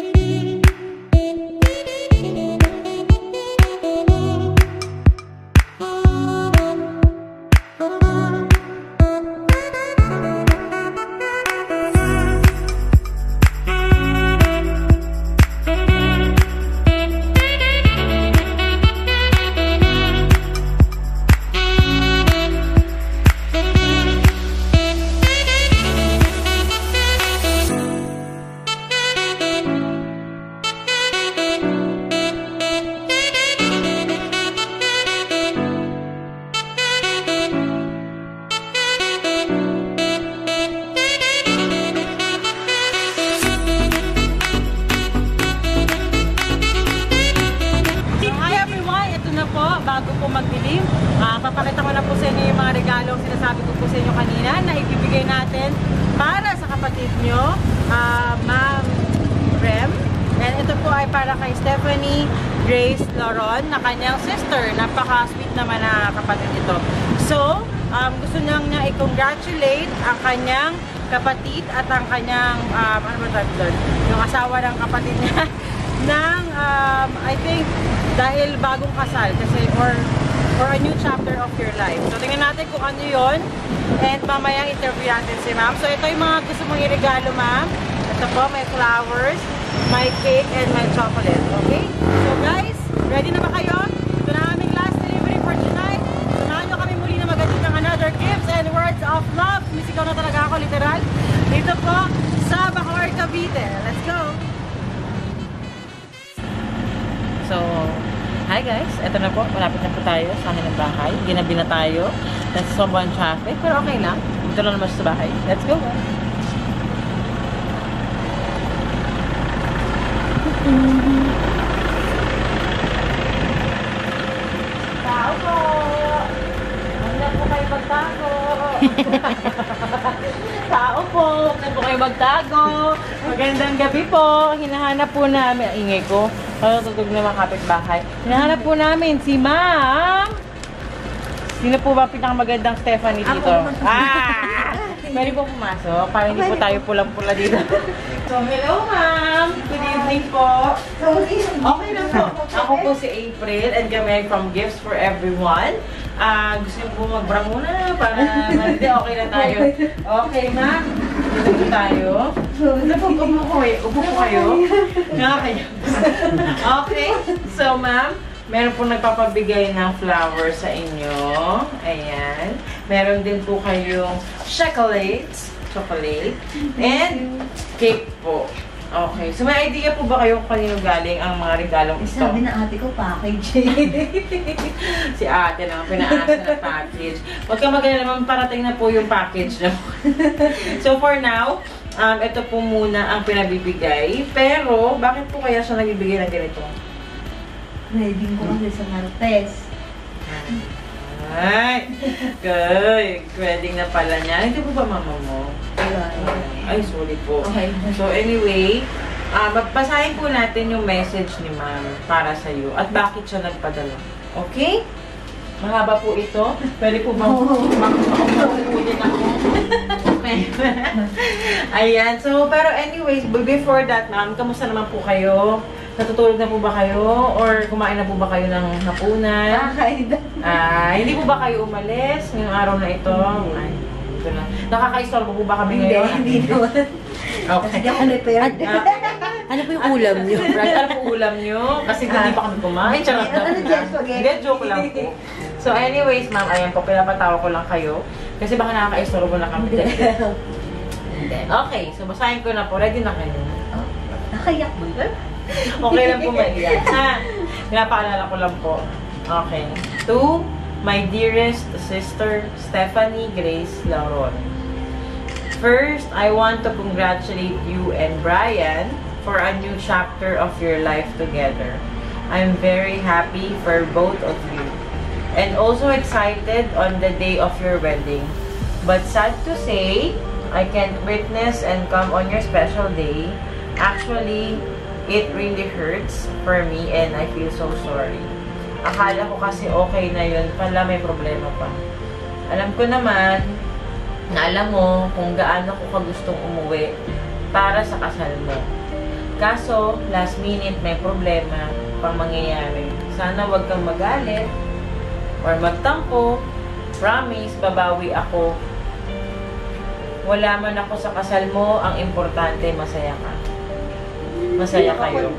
Papakita ko na po sa inyo yung mga regalong sinasabi ko po sa inyo kanina na ibibigay natin para sa kapatid nyo, Ma'am Rem. And ito po ay para kay Stephanie Grace Loron na kanyang sister. Napaka-sweet naman na kapatid ito. So, gusto niya i-congratulate ang kanyang kapatid at ang kanyang, ano ba sabi doon? Yung asawa ng kapatid niya ng, I think, dahil bagong kasal kasi, or a new chapter of your life. So, tingnan natin kung ano yun. And mamaya interview natin si ma'am. So, ito yung mga gusto mong i-regalo, ma'am. Ito po, may flowers, may cake, and may chocolate. Okay? So, guys, ready na ba kayo? Ito na aming last delivery for tonight. Samahan nyo kami muli na magatid ng another gifts and words of love. Misigaw na talaga ako, literal. Dito po sa Bacoor, Cavite. Let's go! So, hi guys, eto na po, malapit na po tayo sa akin ng bahay. Ginabi na tayo. Nasa sobrang traffic, pero okay lang. Dito na naman sa bahay. Let's go! Tao po! Huwag na po kayo magtago! Tao po! Huwag na po kayo magtago! Magandang gabi po! Hinahanap po namin. Ingay ko. Tutug na mga kapitbahay. Hinahanap po namin si Ma'am. Sino po ba pinakamagandang Stephanie dito? Pwede po pumasok para hindi po tayo pulang-pula dito. So, hello Ma'am. Good evening po. Okay lang po. Ako po si April and kami from Gifts for Everyone. Gusto niyo po mag-bra muna para hindi okay na tayo. Okay Ma'am. Dito tayo. Upo po kayo. Okay. So, ma'am, meron po nagpapabigay ng flowers sa inyo. Ayan. Meron din po kayong chocolate. And cake po. Okay. So, may idea po ba kayo kung kanino galing ang mga regalong ito? Sabi na ate ko, package. Si ate naman, pinaasa na package. Huwag ka magana naman, parating na po yung package na. So, for now, ito po muna ang pinabibigay. Pero, bakit po kaya siya nagbibigay ng ganito? Wedding ko kasi sa Martes. Ay! Good! Wedding na pala niya. Hindi po ba mama mo? Ay, sorry po. Okay. So, anyway, magpasahin po natin yung message ni ma'am para sa'yo at bakit siya nagpadala. Okay? Mahaba po ito. Pwede po bang makukunin ako? Ayan. So, pero anyways, before that, ma'am, kamusta naman po kayo? Natutulog na po ba kayo? Or kumain na po ba kayo ng hapunan? Hindi po ba kayo umalis ngayong araw na ito? Ay, ito na. Nakaka-istorbo po ba kami ngayon? Hindi naman. Okay. Hindi ako prepared. Ano po yung ulam nyo? Ano po ulam nyo? Kasi hindi pa kami kumain. Charot na. Hindi, joke lang po. So anyways, ma'am, ayan po, pinapatawa ko lang kayo. Kasi baka nakaka-istorbo na kami. Okay, so basahin ko na po. Ready na kayo? Nakayak mo ba? Okay lang po maiyak. Pinapaalala ko lang po. Okay. To my dearest sister, Stephanie Grace Loron. First, I want to congratulate you and Brian for a new chapter of your life together. I'm very happy for both of you. And also excited on the day of your wedding. But sad to say, I can't witness and come on your special day. Actually, it really hurts for me and I feel so sorry. Akala ko kasi okay na yun, pala may problema pa. Alam ko naman, na alam mo kung gaano ko ka gustong umuwi para sa kasal mo. Kaso, last minute may problema pang mangyayari. Sana wag kang magalit or magtampo. Promise, babawi ako. Wala man ako sa kasal mo, ang importante, masaya ka. Masaya kayo.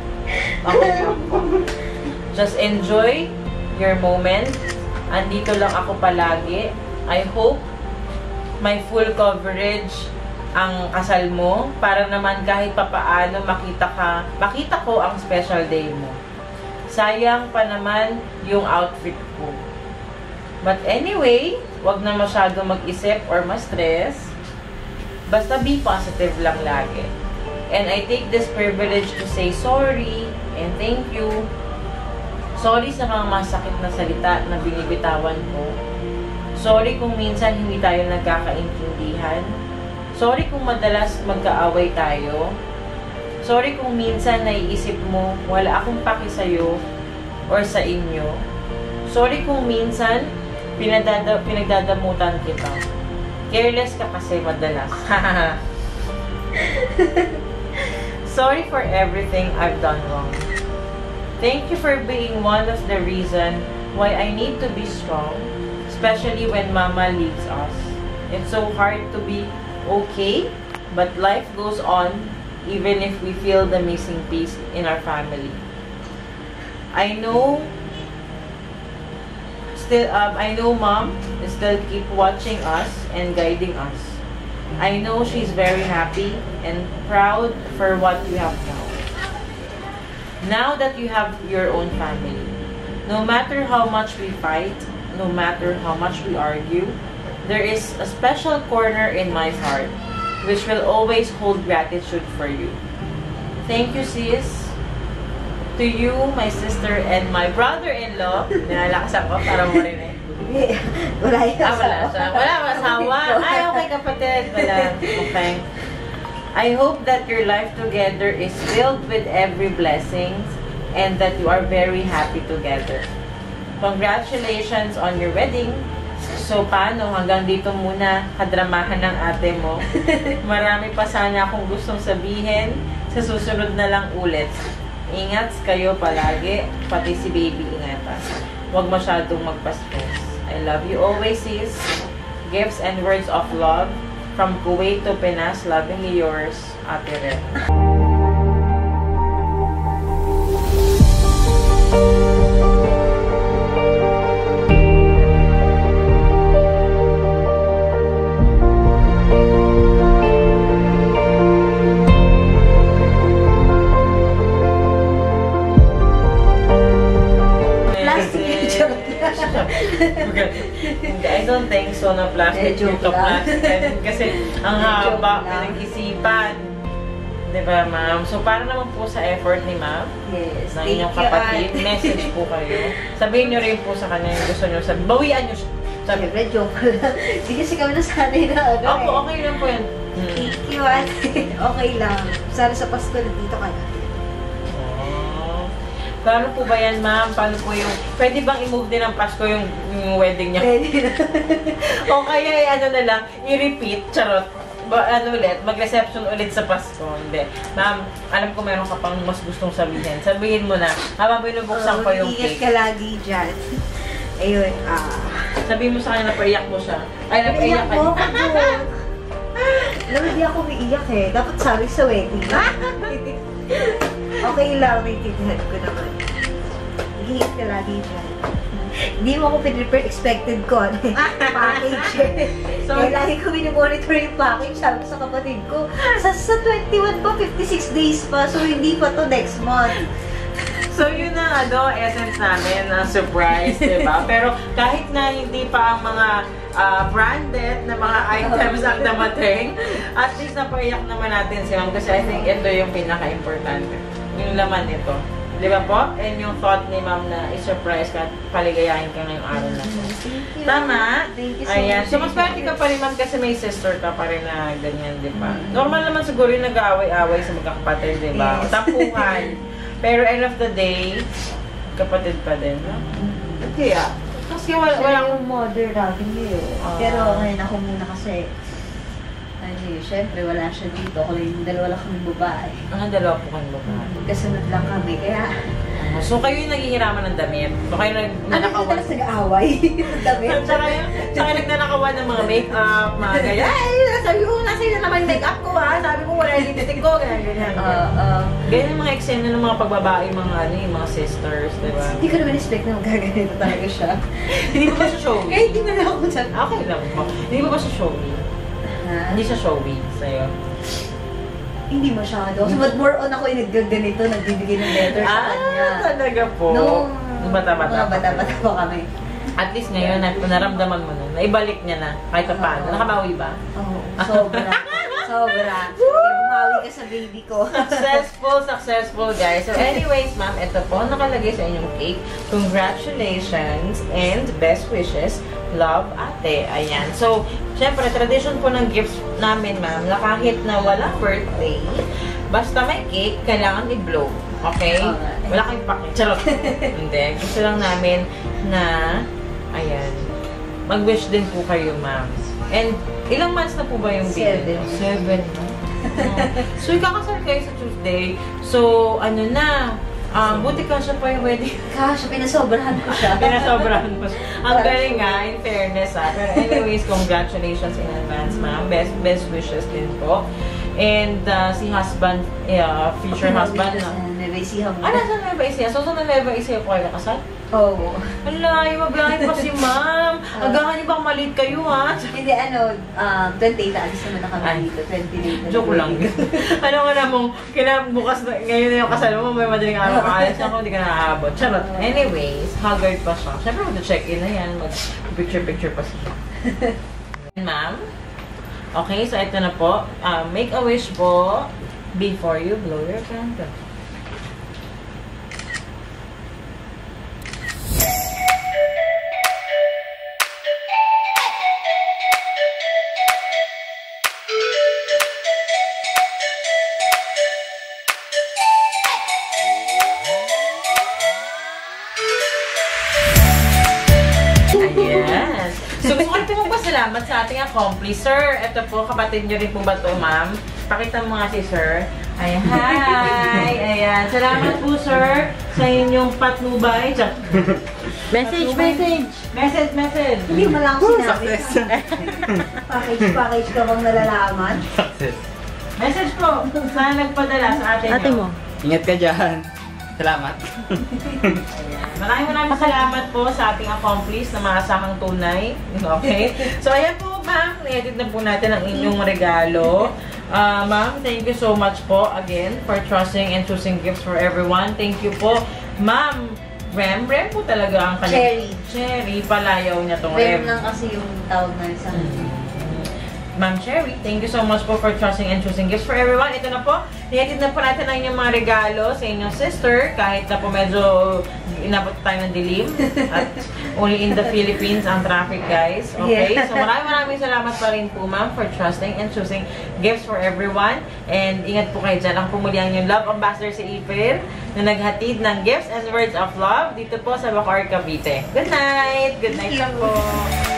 Just enjoy your moment. Andito lang ako palagi. I hope may full coverage ang kasal mo para naman kahit papaano makita ko ang special day mo. Sayang pa naman yung outfit ko. But anyway, wag na masyado mag-isip or ma-stress. Basta be positive lang lagi. And I take this privilege to say sorry and thank you. Sorry sa mga masakit na salita na binibitawan ko. Sorry kung minsan hindi tayo nagkakaintindihan. Sorry kung madalas magkaaway tayo. Sorry kung minsan naiisip mo, wala akong paki sa'yo or sa inyo. Sorry kung minsan pinagdadamutan kita. Careless ka kasi madalas. Sorry for everything I've done wrong. Thank you for being one of the reason why I need to be strong, especially when Mama leaves us. It's so hard to be okay, but life goes on even if we feel the missing piece in our family. I know Mom still keep watching us and guiding us. I know she's very happy and proud for what you have now. Now that you have your own family, no matter how much we fight, no matter how much we argue, there is a special corner in my heart which will always hold gratitude for you. Thank you, sis. To you, my sister, and my brother-in-law. Nalakasan ko para mo rin eh. Wala yung Wala siya. Wala masawa. Ay, okay kapatid. Wala. Okay. I hope that your life together is filled with every blessings and that you are very happy together. Congratulations on your wedding. So, paano? Hanggang dito muna kadramahan ng ate mo. Marami pa sana akong gustong sabihin. Sa susunod na lang ulit. Ingat kayo palagi. Pati si baby ingatan. Huwag masyadong magpa-stress. I love you always, sis. Gifts and words of love from Kuwait to Pinas. Lovingly yours, Ate Ren. I don't think so na plastic ito plastic. Kasi ang haba, pinag-isipan. Diba, ma'am? So, para naman po sa effort ni ma'am, yes, ng inyong kapatid, message po kayo. Sabihin nyo rin po sa kanya yung gusto nyo. Bawian nyo siya. Siyempre, joke lang. Hindi kasi kami nasanay na ano Opo, okay lang po yan. Thank you, ate. Okay lang. Sana sa Pasko nandito ka na. Paano po ba yan, ma'am? Paano po yung... Pwede bang i-move din ng Pasko yung wedding niya? Pwede na. O kaya, ano na lang, i-repeat, charot. Ano ulit, mag-reception ulit sa Pasko. Hindi. Ma'am, alam ko meron ka pang mas gustong sabihin. Sabihin mo na, habang binubuksan ko yung cake. Ingat ka lagi dyan. Ayun, Sabihin mo sa kanya na paiyak mo siya. Ay, napaiyak ka. Iyak mo ako doon. Alam, hindi ako umiiyak eh. Dapat sabi sa wedding. Okay lang, naiintindihan ko naman. Ingat ka lagi dyan. Hindi mo ako pinrepare, expected ko. Package eh. So, lagi ko minimonitor yung package. Sabi ko sa kapatid ko, sa 21 pa, 56 days pa. So, hindi pa to next month. So, yun ang essence namin, na surprise, diba? Pero kahit na hindi pa ang mga branded na mga items ang damating, at least napaiyak naman natin si ma'am kasi I think ito yung pinaka-importante. Yung laman nito. Di ba po? And yung thought ni ma'am na i-surprise ka at paligayahin ka ngayong araw na to. Tama? Thank you so Ayan. much. So, mas pwede ka pa rin ma'am kasi may sister ka pa rin na ganyan, di ba? Normal naman siguro yung nag-aaway-aaway sa magkakapatid, di ba? Yes. Tampuhan. Pero end of the day, kapatid pa din, no? Kaya, kasi wala Siya yung mother namin yun. Pero ngayon ako muna kasi Ay, syempre, wala siya dito. Dalawa lang kami babae. Dalawa po kayong babae. Kasunod lang kami, kaya... So kayo yung naghihiraman ng damit? So kayo Ano nagnanakawan? yung nag-aaway? Damit? Tsaka nagnanakawan ng mga make-up, mga ganyan. Ay, sabi ko, nasa na naman yung make-up ko ha. Sabi ko, wala yung lipstick ko, ganyan. Ganyan yung mga eksena ng mga pagbabae, yung mga sisters, diba? Hindi ko naman expect na magaganito talaga siya. Hindi ba siya showy? Kahit hindi na lang ako dyan. Okay lang po. Hindi ba siya showy? Hindi siya showy sa'yo? Hindi masyado. So, but more on ako yung naggaganito, nagbibigay ng letter sa kanya. Talaga po. Nung bata-bata pa kami. At least ngayon, naramdaman mo na. Naibalik niya na. Kahit pa paano. Nakabawi ba? Oo. Sobra. Sobra. Kaya bumawi ka sa baby ko. Successful guys. So anyways, ma'am, ito po nakalagay sa inyong cake. Congratulations and best wishes. Love, ate. Ayan. So, syempre, tradition po ng gifts namin, ma'am, na kahit na walang birthday, basta may cake, kailangan i-blow. Okay? Wala kayong pake. Charot. Hindi. Gusto lang namin na, ayan, mag-wish din po kayo, ma'am. And, ilang months na po ba yung baby? 7. So, ikakasal kayo sa Tuesday. So, ano na, buti kasya pa yung wedding. Kasya, pinasobrahan ko siya. Pinasobrahan ko siya. Ang galing nga, in fairness Pero anyways, congratulations in advance, ma'am. Best wishes din po. And si husband, future husband na. Nueva Ecija mo. Nasa Nueva Ecija? So, sa Nueva Ecija po kayo kasal? Oo. Ala, yung mabiyahin pa si ma'am. Agahan niyo bang maliit kayo, ha? Hindi, 28 na alis naman na kami dito. 28 na. Joke lang. Ano nga namang, bukas na, ngayon na yung kasal mo, may madaling araw ka alis ako, hindi ka nakaabot. Charot. Anyways, haggard pa siya. Siyempre, mag-check-in na yan. Mag-picture-picture pa siya. Ma'am? Okay, so ito na po. Make a wish po before you blow your candle. So, gusto ko rin po magpasalamat sa ating accomplice. Sir, ito po, kapatid nyo rin po ba ito, ma'am? Pakita mo nga si sir. Ayan, hi! Ayan, salamat po, sir, sa inyong patnubay. Message. Hindi mo lang sinabi. Package ka bang nalalaman? Message po, sana nagpadala sa atin Ate mo. Ingat ka dyan. Salamat. Maraming salamat po sa ating accomplice na maasahang tunay. Okay? So, ayan po, ma'am. I-edit na po natin ang inyong regalo. Ma'am, thank you so much po again for trusting and choosing gifts for everyone. Thank you po. Ma'am, Rem po talaga ang kanyang... Cherry, palayaw niya tong Rem Rem. lang kasi yung tawag na isang... Ma'am Cherry, thank you so much po for trusting and choosing gifts for everyone. Ito na po, niyatid na po natin ang inyong mga regalo sa inyong sister, kahit na po medyo inabot tayo ng dilim. At only in the Philippines ang traffic, guys. Okay? Yeah. So maraming salamat pa rin po, ma'am, for trusting and choosing gifts for everyone. And ingat po kayo dyan. Ang pumuli ang inyong love ambassador si Ipil na naghatid ng gifts and words of love dito po sa Bacoor, Cavite. Good night! Good night po!